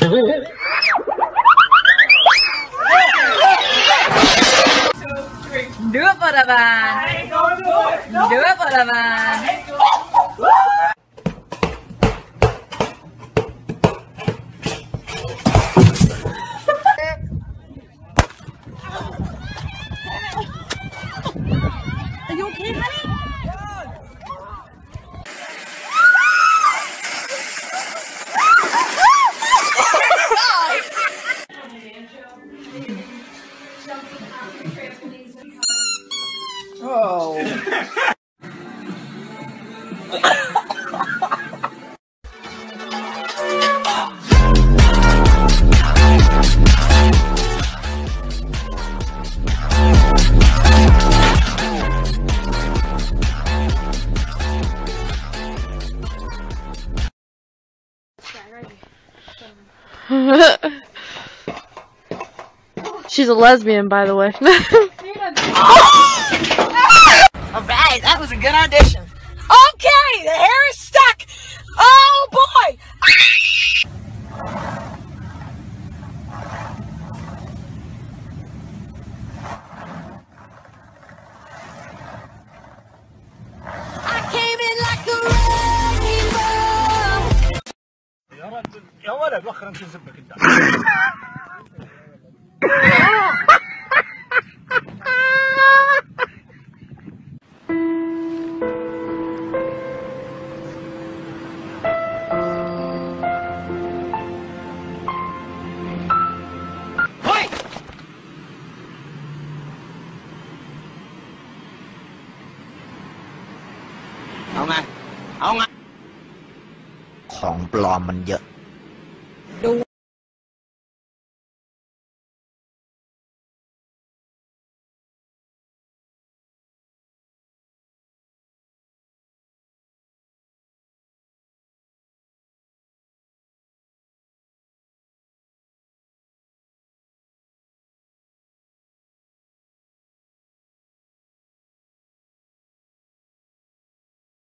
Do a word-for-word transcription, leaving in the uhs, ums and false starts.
Dua peraban. Dua peraban. Are you okay, honey? Oh. She's a lesbian, by the way. Alright, that was a good audition. Okay, the hair is stuck. Oh boy! I came in like a rainbow. يا رجل يا ولد وخر انت زبك انت. เอาไงเอาไงของปลอมมันเยอะ